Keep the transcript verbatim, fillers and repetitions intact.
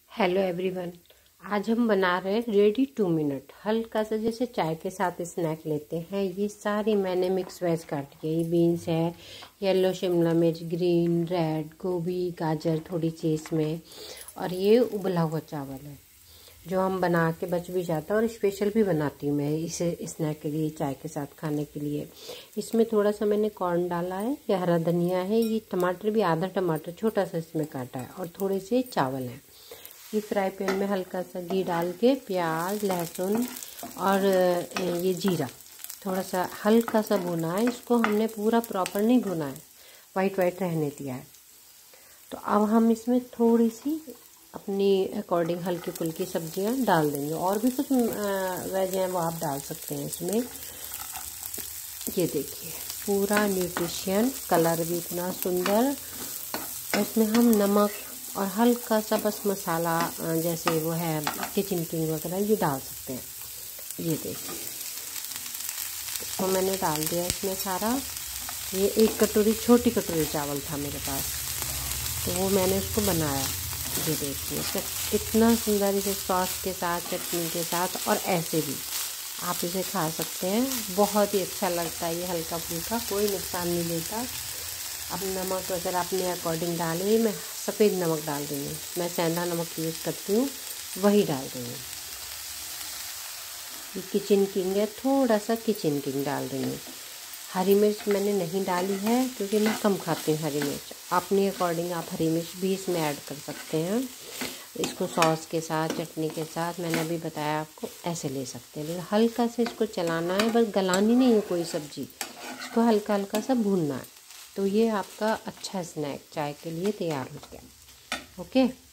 Hello everyone. आज हम बना रहे हैं रेडी टू मिनट हल्का सा जैसे चाय के साथ स्नैक लेते हैं। ये सारी मैंने मिक्स वेज काट के, ये बीन्स है, येलो शिमला मिर्च, ग्रीन, रेड, गोभी, गाजर थोड़ी सी इसमें, और ये उबला हुआ चावल है जो हम बना के बच भी जाता है और स्पेशल भी बनाती हूँ मैं इसे स्नैक के लिए, चाय के साथ खाने के लिए। इसमें थोड़ा सा मैंने कॉर्न डाला है, ये हरा धनिया है, ये टमाटर भी आधा टमाटर छोटा सा इसमें काटा है, और थोड़े से चावल हैं। ये फ्राई पैन में हल्का सा घी डाल के प्याज, लहसुन और ये जीरा थोड़ा सा हल्का सा भुना है। इसको हमने पूरा प्रॉपर नहीं भुना है, वाइट वाइट रहने दिया है। तो अब हम इसमें थोड़ी सी अपनी अकॉर्डिंग हल्की फुल्की सब्जियां डाल देंगे, और भी कुछ वेज हैं वो आप डाल सकते हैं इसमें। ये देखिए पूरा न्यूट्रिशन, कलर भी इतना सुंदर। इसमें हम नमक और हल्का सा बस मसाला जैसे वो है किचन किंग वगैरह ये डाल सकते हैं। ये देखिए तो मैंने डाल दिया इसमें सारा। ये एक कटोरी, छोटी कटोरी चावल था मेरे पास, तो वो मैंने उसको बनाया। ये देखिए कितना सुंदर, इसे सॉस के साथ, चटनी के साथ, और ऐसे भी आप इसे खा सकते हैं। बहुत ही अच्छा लगता है ये, हल्का फुल्का, कोई नुकसान नहीं देता। अब नमक वगैरह अपने अकॉर्डिंग डालें। मैं सफ़ेद नमक डाल दूँगी, मैं सेंधा नमक यूज़ करती हूँ, वही डाल दूँगी। ये किचन किंग है, थोड़ा सा किचन किंग डाल दूँगी। हरी मिर्च मैंने नहीं डाली है क्योंकि मैं कम खाती हूँ हरी मिर्च। अपने अकॉर्डिंग आप हरी मिर्च भी इसमें ऐड कर सकते हैं। इसको सॉस के साथ, चटनी के साथ, मैंने अभी बताया आपको, ऐसे ले सकते हैं। लेकिन हल्का से इसको चलाना है, बस गलानी नहीं है कोई सब्ज़ी, इसको हल्का हल्का सा भूनना है। तो ये आपका अच्छा स्नैक चाय के लिए तैयार हो गया। ओके।